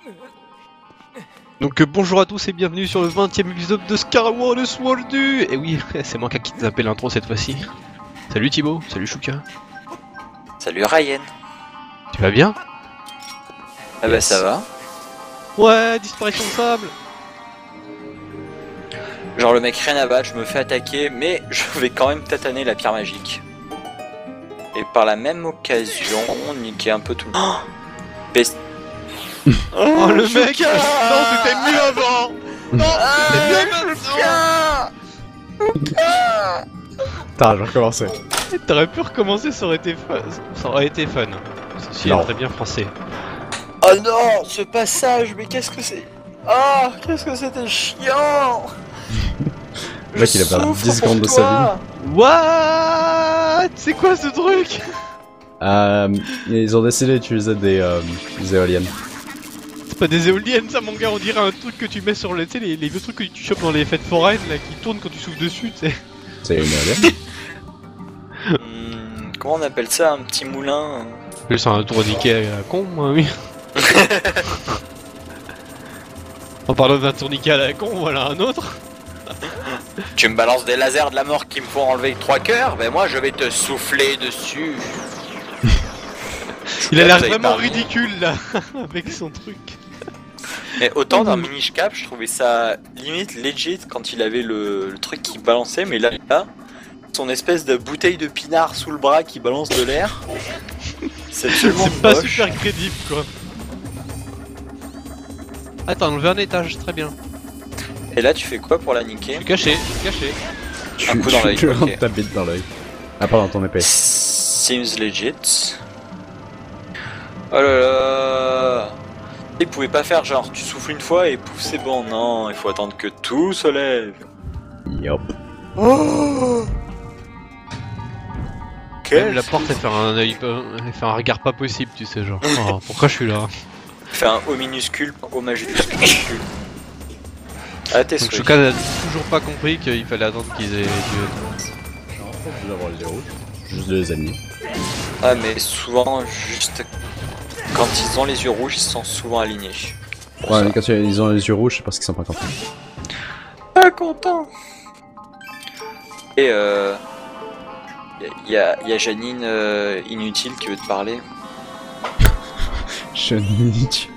Donc bonjour à tous et bienvenue sur le 20ème épisode de Skyward Sword. Et oui, c'est moi qui a kidnappé l'intro cette fois-ci. Salut Thibaut, salut Chouka. Salut Ryan. Tu vas bien? Ah bah ça va. Ouais, disparition de sable. Genre le mec rien à battre, je me fais attaquer, mais je vais quand même tataner la pierre magique. Et par la même occasion, niquer un peu tout le monde. Oh le mec. Non, c'était mieux avant. Non, c'était mieux maintenant. Putain, j'ai recommencé. T'aurais pu recommencer, ça aurait été fun. Ça aurait été fun. Ceci est très bien français. Oh non, ce passage, mais qu'est-ce que c'est? Oh, qu'est-ce que c'était chiant. Le mec il a perdu 10 secondes de sa What? C'est quoi ce truc? Ils ont décidé d'utiliser des éoliennes. C'est pas des éoliennes ça mon gars, on dirait un truc que tu mets sur le, tu sais, les vieux trucs que tu chopes dans les fêtes foraines là qui tournent quand tu souffles dessus, tu sais. C'est une éolienne. Comment on appelle ça, un petit moulin? C'est un tourniquet à la con, moi, oui. En parlant d'un tourniquet à la con, voilà un autre. Tu me balances des lasers de la mort qui me font enlever 3 cœurs, ben moi je vais te souffler dessus. Il a l'air vraiment ridicule là, avec son truc. Mais autant dans Minish Cap, je trouvais ça limite legit quand il avait le truc qui balançait, mais là, son espèce de bouteille de pinard sous le bras qui balance de l'air, c'est absolument c'est pas moche. super crédible quoi. Attends, enlever un étage, très bien. Et là, tu fais quoi pour la niquer? Caché, caché. Un coup dans l'œil. Tu Ok. ta bite dans l'œil. Ah, pardon, ton épée. Seems legit. Oh là là. Il pouvait pas faire genre tu souffles une fois et pouf c'est bon. Non, il faut attendre que tout se lève. Yup. Oh. Même la porte elle fait un œil, elle fait un regard pas possible, tu sais genre. Oh, pourquoi je suis là? Fait un O minuscule, O majuscule. Ah t'es Donc souhait. Chouka n'a toujours pas compris qu'il fallait attendre qu'ils aient tué. Je vais avoir les yeux rouges. Juste deux ennemis. Ah mais souvent juste quand ils ont les yeux rouges ils sont souvent alignés. Ouais, mais quand ils ont les yeux rouges, c'est parce qu'ils sont pas contents. Pas content. Et y a Janine inutile qui veut te parler. Je nique.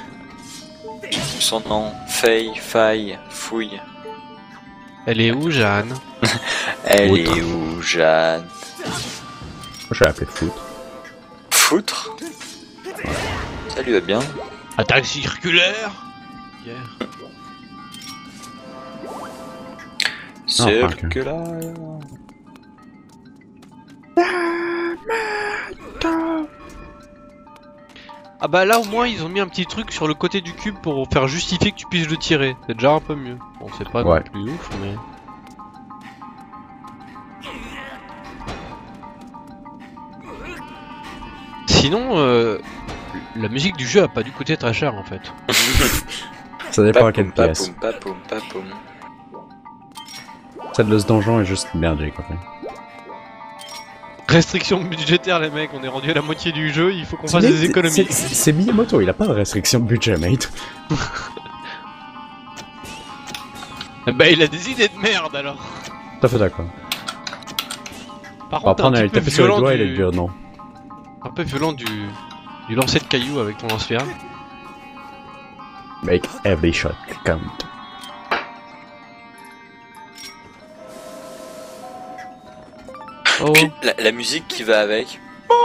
Son nom, Faille, Fouille. Elle est où Jeanne? Elle Foutre. est où, Jeanne? Moi, je vais l'appeler Foutre. Foutre? Ça lui va bien. Attaque circulaire. Yeah. Circulaire. Ah bah là au moins ils ont mis un petit truc sur le côté du cube pour faire justifier que tu puisses le tirer. C'est déjà un peu mieux. Bon c'est pas Ouais. non plus ouf mais... Sinon la musique du jeu a pas dû coûter très cher en fait. Ça dépend à quelle Papoum, pièce. papoum, papoum. Celle de ce donjon est juste merdique en fait. Restriction budgétaire les mecs, on est rendu à la moitié du jeu, il faut qu'on fasse des économies. C'est Miyamoto, il a pas de restriction de budget, mate. Bah il a des idées de merde alors. Tout à fait d'accord. Par On va contre prendre un à petit lui peu taper sur le violent doigt et du... lui dire non. Un peu violent du lancer de cailloux avec ton lance-pierre. Make every shot count. Oh. Puis la musique qui va avec.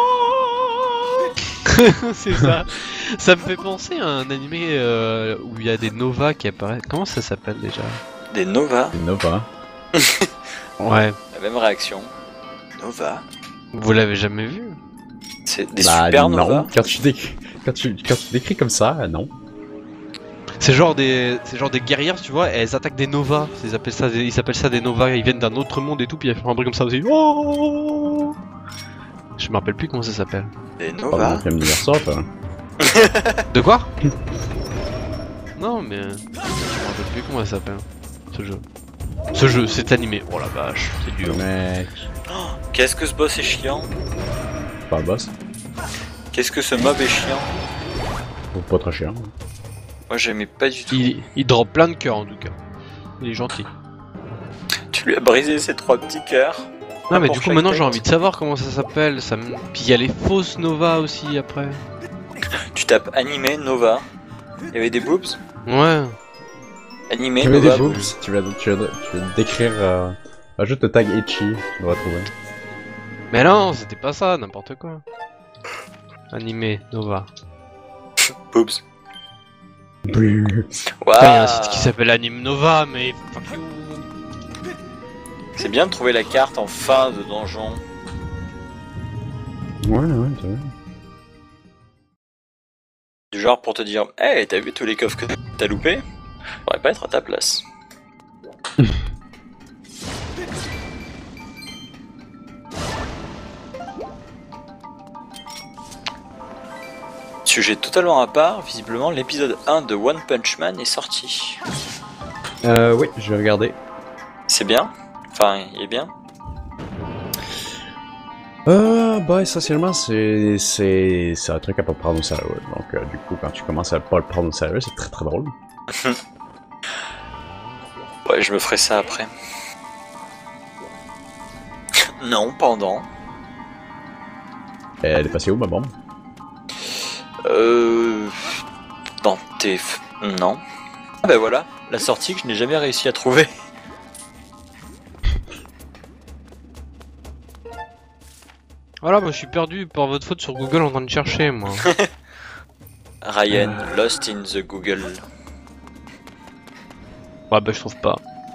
C'est ça. Ça me fait penser à un animé où il y a des novas qui apparaissent. Comment ça s'appelle déjà? Des Nova. Nova. Ouais. La même réaction. Nova. Vous l'avez jamais vu? C'est des Bah supernovas. non, quand tu décris comme ça, non. C'est genre des guerrières, tu vois, elles attaquent des novas. Ils appellent ça des novas. Ils viennent d'un autre monde et tout, puis elles font un bruit comme ça aussi. Oh, je me rappelle plus comment ça s'appelle. Des Pas Nova. de dire ça, toi. De quoi? Non mais je me rappelle plus comment ça s'appelle. Ce jeu, cet animé. Oh la vache, c'est dur. Mec. Qu'est-ce que ce boss est chiant. Pas un boss. Qu'est-ce que ce mob est chiant. Ou pas très cher. Moi j'aimais pas du tout. Il drop plein de cœurs en tout cas. Il est gentil. Tu lui as brisé ses 3 petits cœurs. Non mais pour du coup chaque maintenant tête. j'ai envie de savoir comment ça s'appelle. Puis il y a les fausses Nova aussi après. Tu tapes animé Nova. Il y avait des boobs. Ouais. Animé Tu veux Nova des boobs? Tu vas décrire. Ajoute le tag Echi, tu dois trouver. Mais non, c'était pas ça, n'importe quoi. Animé, Nova. boobs. Boobs. Waouh. Putain, y a un site qui s'appelle Anime Nova, mais fuck you. C'est bien de trouver la carte en fin de donjon. Ouais, t'as vu. Du genre pour te dire, hey, t'as vu tous les coffres que t'as loupés? Faudrait pas être à ta place. Sujet totalement à part, visiblement l'épisode 1 de One Punch Man est sorti. Oui, je vais regarder. C'est bien? Enfin, il est bien? Bah essentiellement c'est un truc à pas prendre au sérieux. Donc du coup quand tu commences à pas le prendre au sérieux, c'est très très drôle. Ouais, je me ferai ça après. Non, pendant. Elle est passée où ma bombe? Dans tes... Non. Ah bah voilà, la sortie que je n'ai jamais réussi à trouver. Voilà, moi je suis perdu par votre faute sur Google en train de chercher, moi. Ryan, Lost in the Google. Ouais, bah je trouve pas.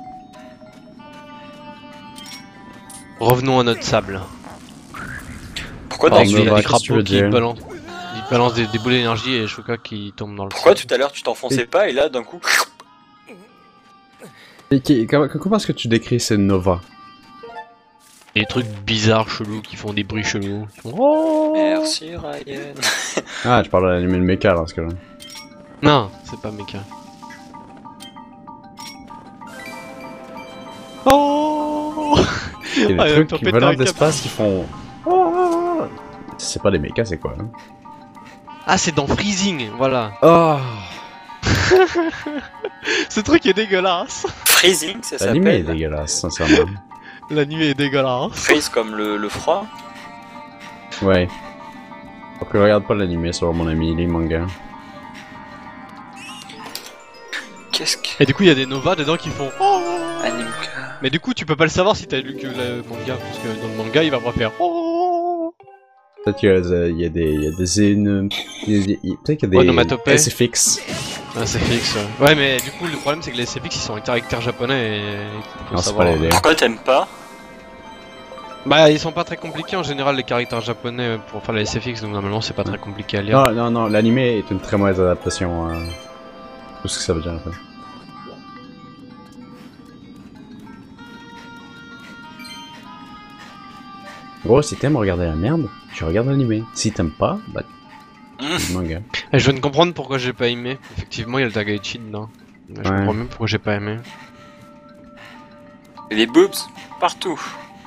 Revenons à notre sable. Pourquoi Ah, t'as Avec mais les bah, qu'est-ce que tu crapauds veux qui dire balancent des boules d'énergie et Shuka qui tombe dans le Pourquoi sable. tout à l'heure tu t'enfonçais pas et là d'un coup... Et comment est-ce que tu décris ces Nova? Des trucs bizarres, chelous, qui font des bruits chelous. Qui font, oh Merci Ryan. Ah, je parle de l'anime de mecha dans ce cas-là. Non, c'est pas méca. Oh Il y a des Ah, trucs t'en qui pètes volent un de l'espace qui font... C'est pas des mechas, c'est quoi hein? Ah, c'est dans Freezing, voilà. Oh. Ce truc est dégueulasse. Freezing, ça L'anime est s'appelle. dégueulasse, sincèrement. La nuit est dégueulasse. Freeze comme le froid. Ouais. Donc regarde pas l'anime sur mon ami, les mangas. Qu'est-ce que... Et du coup, il y a des Nova dedans qui font oh. Animka. Mais du coup, tu peux pas le savoir si t'as lu que le manga, parce que dans le manga, il va pas faire oh. Peut-être qu'il y a des peut-être qu'il y a des Onomatopée. SFX. Ah, c'est fixe. Ouais, mais du coup, le problème, c'est que les SFX, ils sont en caractères japonais et... faut Non, c'est savoir. pas l'idée. Pourquoi t'aimes pas? Bah, ils sont pas très compliqués en général, les caractères japonais pour faire les SFX, donc normalement, c'est pas très compliqué à lire. Non, l'anime est une très mauvaise adaptation. Tout ce que ça veut dire en fait. Gros, si t'aimes regarder la merde, tu regardes l'anime. Si t'aimes pas, bah, c'est le manga. Et je viens de comprendre pourquoi j'ai pas aimé. Effectivement, il y a le Tagaichi dedans. Je Ouais. comprends même pourquoi j'ai pas aimé. Et les boobs partout.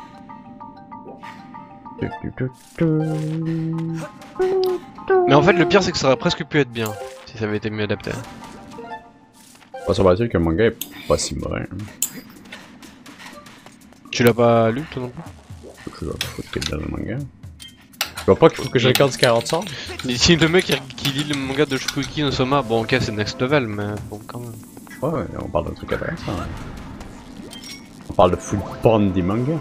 Mais en fait, le pire, c'est que ça aurait presque pu être bien si ça avait été mieux adapté. Pas sur que le manga est pas si mauvais. Hein. Tu l'as pas lu, toi non plus? Je vois pas qu'il y a dans le manga. Je vois pas qu'il faut que je regarde ce 40 sort. Si le mec qui lit le manga de Shukuki no Soma, bon, ok, c'est next level, mais bon, quand même. Ouais, on parle d'un truc intéressant. On parle de full porn des mangas.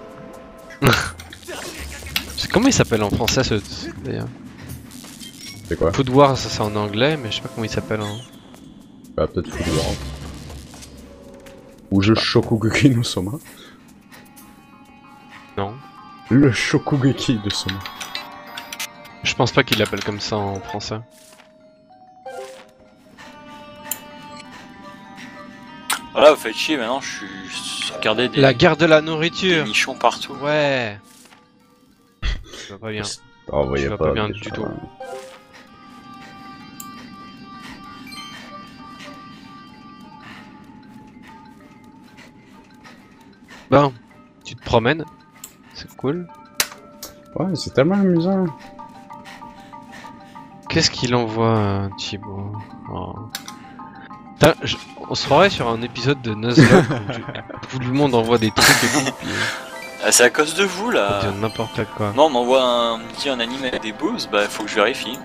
C'est comment il s'appelle en français ce d'ailleurs? C'est quoi? Food Wars, ça c'est en anglais, mais je sais pas comment il s'appelle en. Bah, peut-être full war. Ou je Shokugeki no Soma. Non. Le Shokugeki de Soma. Je pense pas qu'il l'appelle comme ça en français. Voilà, vous faites chier maintenant, je regardais des, La guerre de la des nourriture. nichons partout. Ouais. Ça va pas bien. Oh, Tu voyez vas pas bien du tout. Bon, tu te promènes. C'est cool. Ouais, c'est tellement amusant. Qu'est-ce qu'il envoie, Thibaut? Oh. On se croirait sur un épisode de Nuzlocke où tout le monde envoie des trucs et tout, puis Ah, c'est à cause de vous on là. dit n'importe quoi. Non, on me dit un anime avec des boobs, bah faut que je vérifie.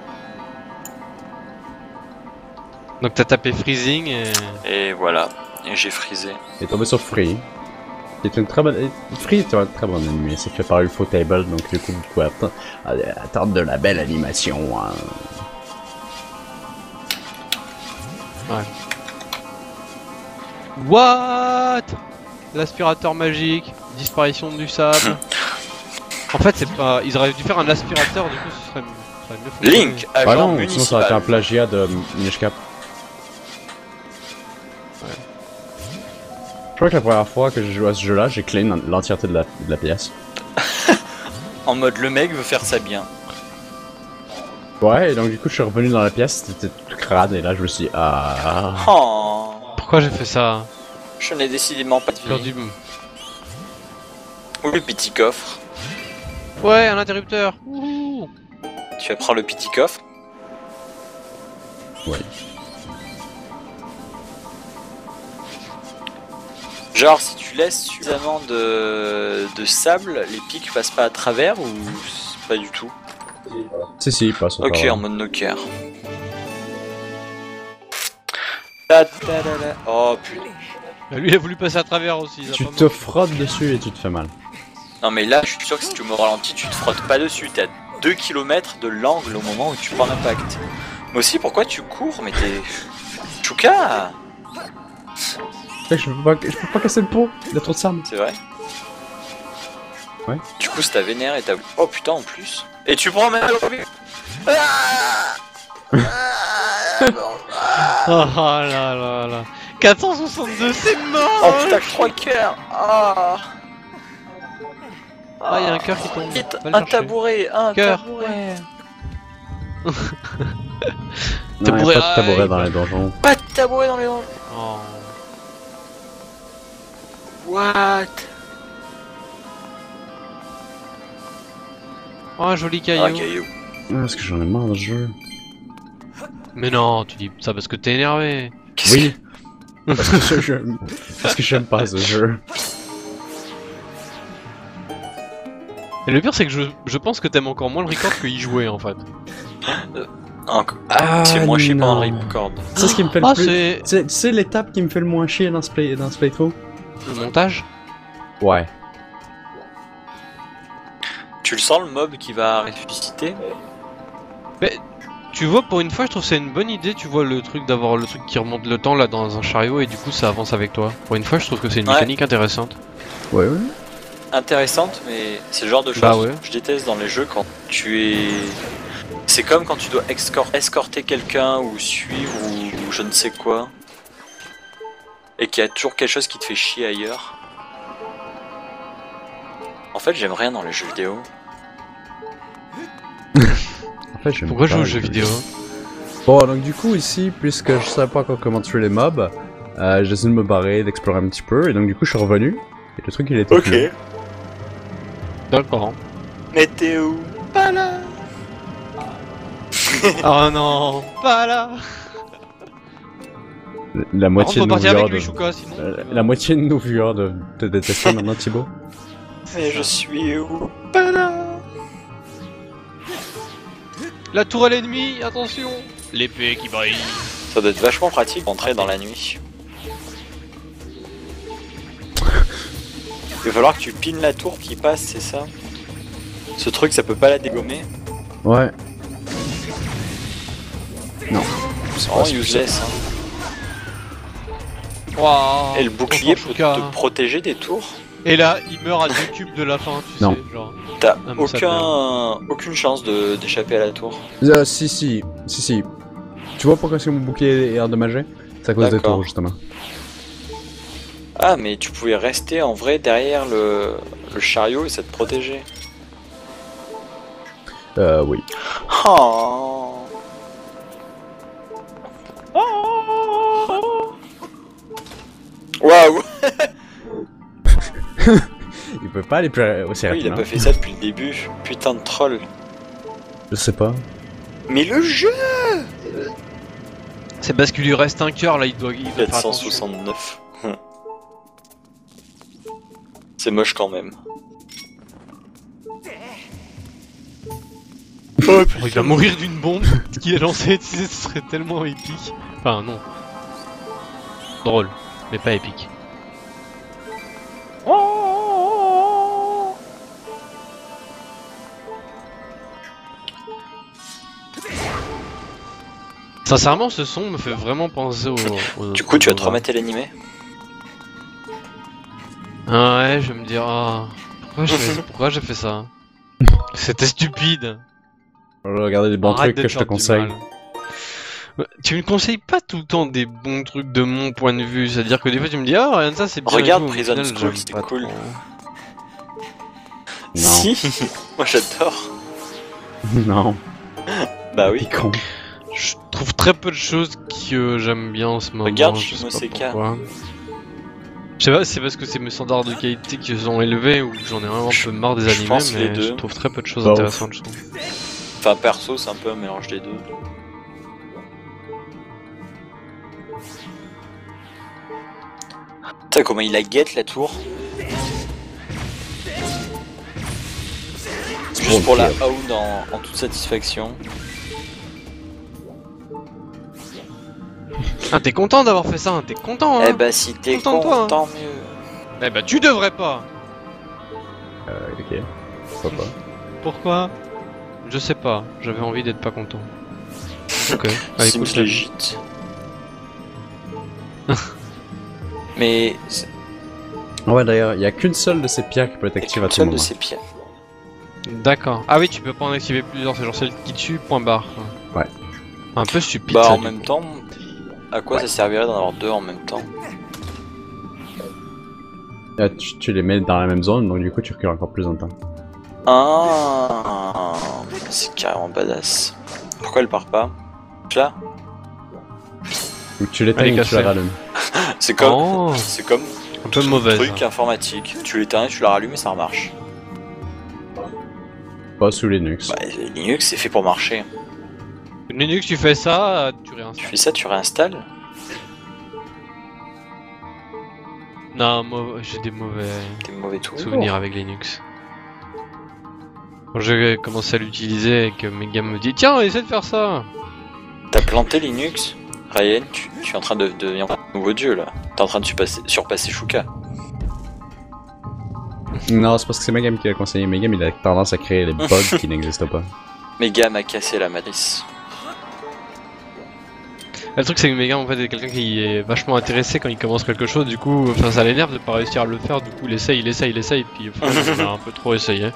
Donc t'as tapé freezing et... Et voilà, et j'ai frisé. Et tombé sur Free. Qui est une très bonne. Free est un très bon anime. C'est fait par Ufotable, donc du coup vous pouvez attendre de la belle animation. Hein. What? L'aspirateur magique, disparition du sable. En fait, c'est pas. Ils auraient dû faire un aspirateur, du coup, ce serait mieux fonctionné. Link, agent Ah non, sinon ça aurait municipal. été un plagiat de Minish Cap. Je crois que la première fois que j'ai joué à ce jeu-là, j'ai clean l'entièreté de la pièce. En mode le mec veut faire ça bien. Ouais, et donc du coup je suis revenu dans la pièce, c'était tout crade, et là je me suis dit, ah... Oh, Pourquoi j'ai fait ça? je n'ai décidément pas de J'ai perdu. vie. Ou le petit coffre. Ouais, un interrupteur. Wouhou. Tu vas prendre le petit coffre. Ouais. Genre, si tu laisses suffisamment de sable, les pics passent pas à travers ou pas du tout? Si, il passe au Ok, travers. en mode Nokia. Ta-ta-la-la. Oh putain. Bah, lui, il a voulu passer à travers aussi. ça a Tu pas te marché. frottes dessus et tu te fais mal. Non mais là, je suis sûr que si tu me ralentis, tu te frottes pas dessus. T'es à 2 km de l'angle au moment où tu prends l'impact. Mais aussi, pourquoi tu cours? Mais t'es... Chouka! Mec, je peux pas casser le pot, il y a trop de sable. C'est vrai? Ouais. Du coup, c'est ta vénère et ta... Oh putain, en plus. Et tu prends même le revue. Oh là là là. 462, c'est mort. Oh putain, 3 cœurs. Ah. Ah, il y a un cœur qui tombe. Vite, Va le un chercher. tabouret, un Cœur. tabouret. Non, Tabouret, y a pas de tabouret aïe. dans les donjons. Pas de tabouret dans les dents. Oh. What? Oh, un joli Ah, caillou. caillou. Ah, parce que j'en ai marre de ce jeu. Mais non, tu dis ça parce que t'es énervé. Qu'est-ce Oui. Parce que ce jeu... Parce que j'aime pas ce jeu. Et le pire, c'est que je pense que t'aimes encore moins le record que y jouer en fait. Ah, c'est moins chier pendant le non. record. C'est ce qui me fait le Ah, plus... c'est C'est l'étape qui me fait le moins chier dans ce playthrough. le montage. Ouais. Tu le sens le mob qui va ressusciter? Tu vois, pour une fois, je trouve que c'est une bonne idée. Tu vois le truc d'avoir le truc qui remonte le temps là dans un chariot et du coup ça avance avec toi. Pour une fois, je trouve que c'est une Ouais. mécanique intéressante. Ouais. Intéressante, mais c'est le genre de choses Bah ouais. que je déteste dans les jeux quand tu es... C'est comme quand tu dois escorter quelqu'un ou suivre ou je ne sais quoi. Et qu'il y a toujours quelque chose qui te fait chier ailleurs. En fait, j'aime rien dans les jeux vidéo. En fait, j'aime Pourquoi pas jouer aux les jeux vidéo? Bon, donc du coup, ici, puisque je savais pas encore comment tuer les mobs, j'ai essayé de me barrer, d'explorer un petit peu, et donc du coup, je suis revenu, et le truc, il était plus. D'accord. Mais t'es où? Pas là. Oh non, pas là. La Par contre, moitié faut de nos partir viewers avec lui, de... Chouka, sinon. La moitié de nos viewers de te détester maintenant, Thibaut. Mais je suis où? Pas là. La tour à l'ennemi, attention. L'épée qui brille. Ça doit être vachement pratique d'entrer dans la nuit. Il va falloir que tu pines la tour qui passe, c'est ça? Ce truc, ça peut pas la dégommer? Ouais. Non. C'est vraiment useless. Hein. Waouh. Et le bouclier Enfin, peut Chouka. te protéger des tours? Et là, il meurt à 2 cubes de la fin, tu Non. sais, genre. T'as Ah, mais ça aucune chance d'échapper à la tour. Si. Tu vois pourquoi est-ce que mon bouclier est endommagé? C'est à cause des D'accord. tours, justement. Ah, mais tu pouvais rester en vrai derrière le chariot et ça te protégeait. Oui. Oh. Waouh! Il peut pas aller plus aussi Oui, il a rapidement. pas fait ça depuis le début. Putain de troll. Je sais pas. Mais le jeu! C'est parce qu'il lui reste un cœur là, il doit faire attention. 469. C'est moche quand même. Oh, il va mourir d'une bombe qu'il a lancée, tu sais, ce serait tellement épique. Enfin, non. Drôle, mais pas épique. Sincèrement, ce son me fait vraiment penser Du coup, tu vas te remater l'animé? Ah ouais, je vais me dire, ah, pourquoi j'ai fait ça? C'était stupide. Regardez les bons Arrête trucs de que je te faire du conseille. mal. Tu me conseilles pas tout le temps des bons trucs de mon point de vue, c'est-à-dire que des fois tu me dis ah rien de ça c'est bien. Regarde et tout, Prison mais au final, School, j'aime c'est pas cool. trop. Non. Si, moi j'adore. Non, Bah t'es oui. con. Je trouve très peu de choses que j'aime bien en ce moment. Regarde je sais pas Shimoseka. pourquoi. Je sais pas, c'est parce que c'est mes standards de qualité qui sont élevés ou que j'en ai vraiment un peu marre des je animés, pense les mais deux. je trouve très peu de choses Bah, intéressantes. Je trouve. Enfin, perso, c'est un peu un mélange des deux. Putain, comment il la guette la tour. Juste pour la hound en toute satisfaction. Ah t'es content d'avoir fait ça, hein, t'es content hein. Eh bah si t'es Content de toi, hein. tant mieux. Eh bah tu devrais pas. Ok. Pourquoi pas. Pourquoi? Je sais pas, j'avais envie d'être pas content. Ok, allez, écoute, Seems legit. Mais c'est Ouais, d'ailleurs, il y a qu'une seule de ces pierres qui peut être active à une tout seule moment. de ces pierres. D'accord. Ah oui, tu peux pas en activer plusieurs, c'est genre celle qui tue, point barre. Quoi. Ouais. Un peu stupide Bah ça. en même temps, à quoi ça servirait d'en avoir deux en même temps? Là, tu les mets dans la même zone, donc du coup tu recules encore plus longtemps. Ah, c'est carrément badass. Pourquoi elle part pas? Là? Ou tu l'éteins Elle est ou tu cassée. la rallumes. C'est comme, Oh, c'est comme un peu tout mauvaise. truc informatique. Tu l'éteins, tu la rallumes et ça remarche. Pas sous Linux. Bah, Linux c'est fait pour marcher. Linux, tu fais ça, tu Tu réinstalles. fais ça, tu réinstalles. Non, j'ai des mauvais T'es mauvais tout. souvenirs avec Linux. Quand j'ai commencé à l'utiliser et que Megan me dit tiens, essaie de faire ça. T'as planté Linux? Ryan, tu es en train de devenir un nouveau dieu là. T'es en train de surpasser Shuka. Non, c'est parce que c'est Megam qui l'a conseillé. Megam il a tendance à créer des bugs qui n'existent pas. Mega m'a cassé la matrice. Le truc c'est que Megan en fait est quelqu'un qui est vachement intéressé quand il commence quelque chose, du coup enfin, ça l'énerve de pas réussir à le faire, du coup il essaye, puis il a un peu trop essayé.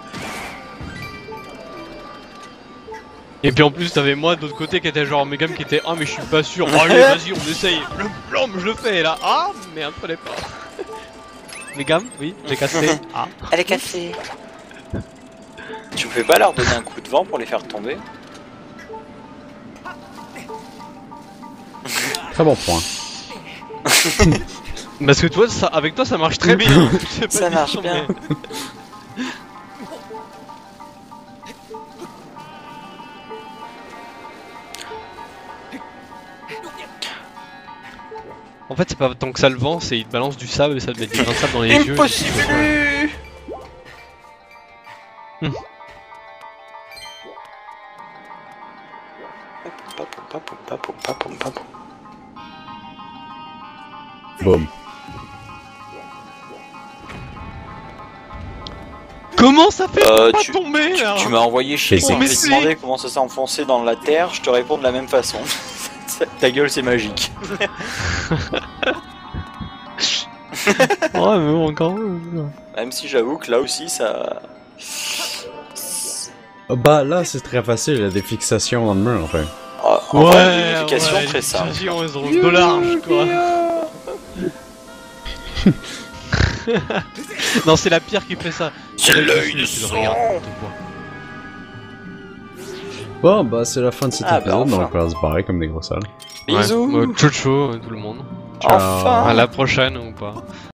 Et puis en plus t'avais moi de l'autre côté qui était genre Megan qui était ah mais je suis pas sûr, oh, allez vas-y on essaye, je le fais et là, ah merde fallait pas. Megan, oui, j'ai cassé, ah. Elle est cassée. Tu peux pas leur donner un coup de vent pour les faire tomber? Très bon point. Parce que toi, ça, avec toi ça marche très bien. Je sais pas Ça dire, marche bien. mais- En fait, c'est pas tant que ça le vent, c'est il te balance du sable et ça te met des grains de sable dans les yeux. Impossible. Boum. Comment ça fait pour pas tu- tomber là Tu m'as envoyé chez Physique. moi, je Mais t'ai demandé comment ça s'est enfoncé dans la terre, je te réponds de la même façon. Ta gueule, c'est magique. Ouais, mais bon, encore. Même si j'avoue que là aussi, ça. Bah là c'est très facile, il y a des fixations dans le mur enfin. En vrai, l'éducation, très simple. Ils ont de large quoi. Non, c'est la pierre qui fait ça. C'est l'œil de Tu le sang. regardes, tu te vois. Bon bah c'est la fin de cet Ah, bah, épisode, enfin. donc on va se barrer comme des gros sales. Bisous. Ouais, ciao ciao tout le monde. Enfin. À la prochaine ou pas.